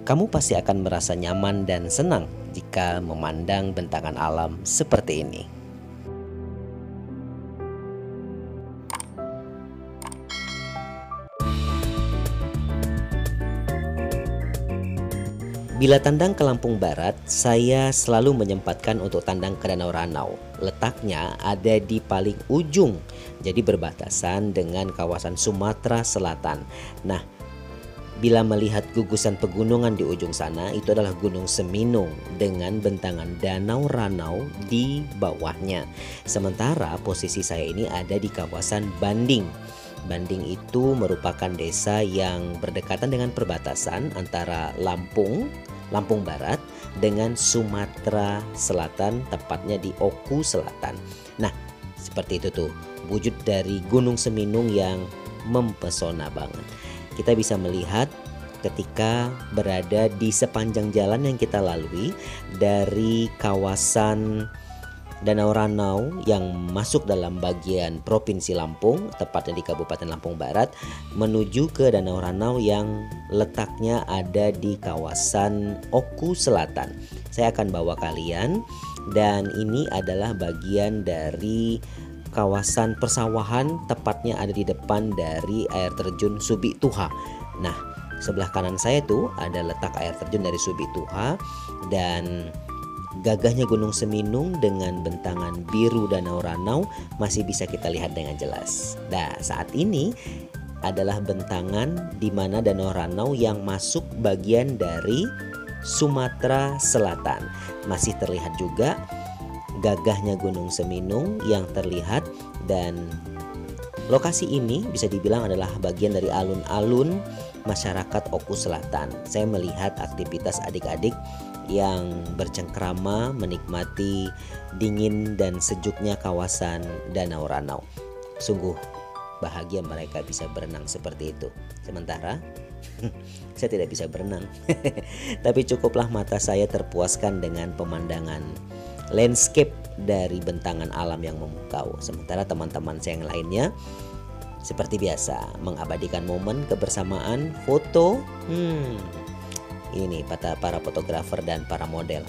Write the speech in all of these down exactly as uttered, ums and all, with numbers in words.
Kamu pasti akan merasa nyaman dan senang jika memandang bentangan alam seperti ini. Bila tandang ke Lampung Barat, saya selalu menyempatkan untuk tandang ke Danau Ranau. Letaknya ada di paling ujung, jadi berbatasan dengan kawasan Sumatera Selatan. Nah, bila melihat gugusan pegunungan di ujung sana, itu adalah Gunung Seminung dengan bentangan Danau Ranau di bawahnya. Sementara posisi saya ini ada di kawasan Banding. Banding itu merupakan desa yang berdekatan dengan perbatasan antara Lampung, Lampung Barat dengan Sumatera Selatan, tepatnya di Oku Selatan. Nah, seperti itu tuh wujud dari Gunung Seminung yang mempesona banget. Kita bisa melihat ketika berada di sepanjang jalan yang kita lalui dari kawasan Danau Ranau yang masuk dalam bagian Provinsi Lampung, tepatnya di Kabupaten Lampung Barat, menuju ke Danau Ranau yang letaknya ada di kawasan Oku Selatan. Saya akan bawa kalian, dan ini adalah bagian dari kawasan persawahan, tepatnya ada di depan dari air terjun Subi Tuha. Nah, sebelah kanan saya tuh ada letak air terjun dari Subi Tuha, dan gagahnya Gunung Seminung dengan bentangan biru Danau Ranau masih bisa kita lihat dengan jelas. Nah, saat ini adalah bentangan di mana Danau Ranau yang masuk bagian dari Sumatera Selatan. Masih terlihat juga gagahnya Gunung Seminung yang terlihat, dan lokasi ini bisa dibilang adalah bagian dari alun-alun masyarakat Oku Selatan. Saya melihat aktivitas adik-adik yang bercengkrama menikmati dingin dan sejuknya kawasan Danau Ranau. Sungguh bahagia mereka bisa berenang seperti itu. Sementara saya tidak bisa berenang. Tapi cukuplah mata saya terpuaskan dengan pemandangan landscape dari bentangan alam yang memukau. Sementara teman-teman saya yang lainnya seperti biasa mengabadikan momen kebersamaan, foto. Hmm, ini para para fotografer dan para model.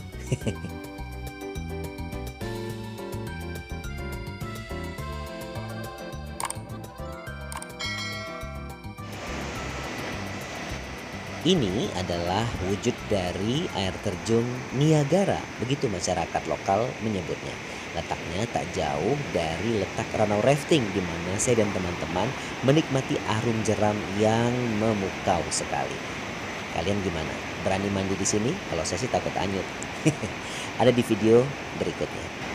Ini adalah wujud dari air terjun Niagara, begitu masyarakat lokal menyebutnya. Letaknya tak jauh dari letak Ranau Rafting, di mana saya dan teman-teman menikmati arum jeram yang memukau sekali. Kalian gimana? Berani mandi di sini? Kalau saya sih takut anyut. Ada di video berikutnya.